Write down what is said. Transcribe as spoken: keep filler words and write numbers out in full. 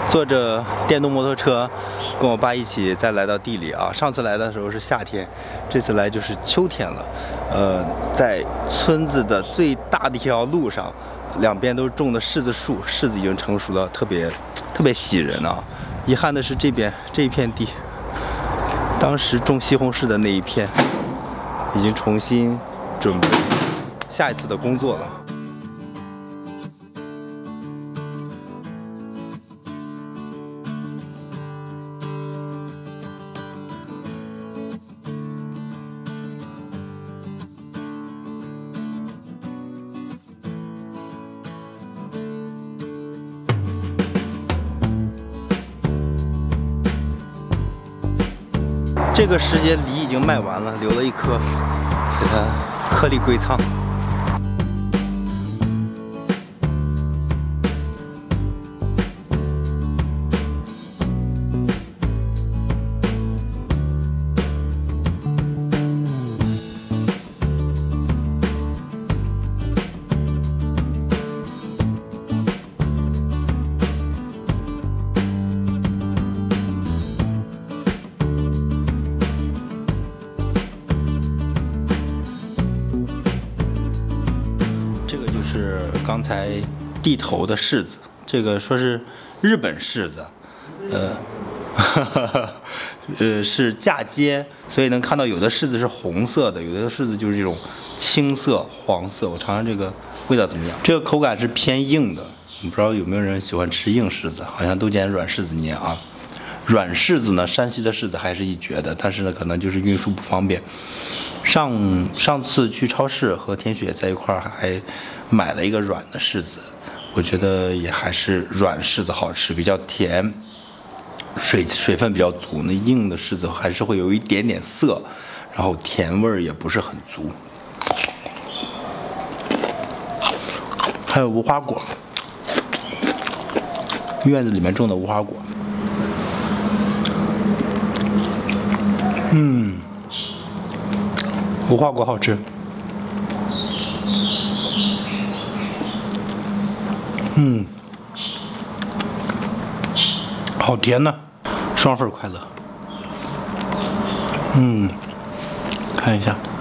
坐着电动摩托车，跟我爸一起再来到地里啊。上次来的时候是夏天，这次来就是秋天了。呃，在村子的最大的一条路上，两边都种的柿子树，柿子已经成熟了，特别特别喜人啊。遗憾的是这边这一片地，当时种西红柿的那一片，已经重新准备下一次的工作了。 这个时节梨已经卖完了，留了一颗，给它颗粒归仓。是刚才地头的柿子，这个说是日本柿子，呃，呃是嫁接，所以能看到有的柿子是红色的，有的柿子就是这种青色、黄色。我尝尝这个味道怎么样？这个口感是偏硬的，我不知道有没有人喜欢吃硬柿子，好像都捡软柿子捏啊。软柿子呢，山西的柿子还是一绝的，但是呢，可能就是运输不方便。上上次去超市和田雪在一块儿还买了一个软的柿子，我觉得也还是软柿子好吃，比较甜，水水分比较足。那硬的柿子还是会有一点点涩，然后甜味儿也不是很足。还有无花果，院子里面种的无花果。 嗯，无花果好吃。嗯，好甜呢，双份快乐。嗯，看一下。